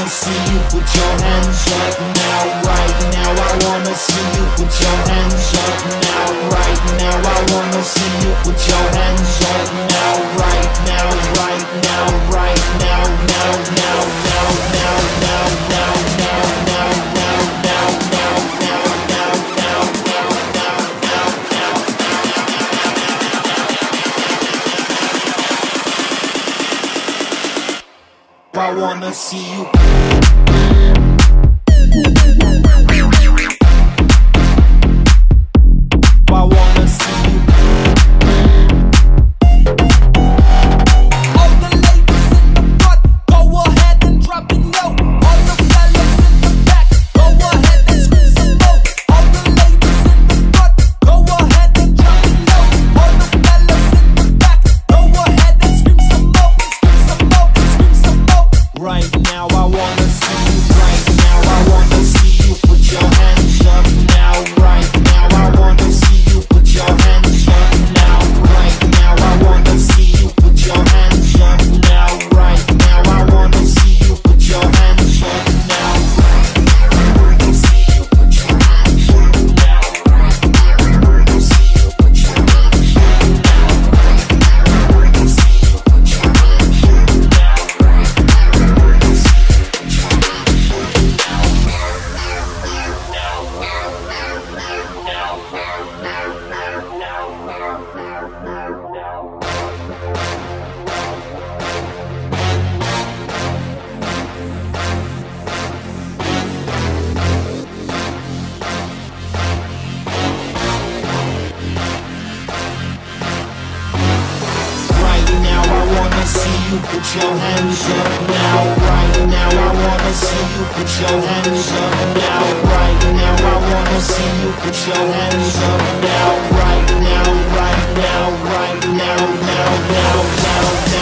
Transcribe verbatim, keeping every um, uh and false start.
wanna see you put your hands up now, right now. I wanna see you put your hands up now, right now. I wanna see you put your hands up now, right now, right now, right now, now, now, now, now, now, now, now, now, now, now, now, now, now, now, now, now, now. I wanna see you. Put your hands up now, right now. I wanna see you put your hands up now, right now. I wanna see you put your hands up now, right now, right now, right now, now, now, now, now.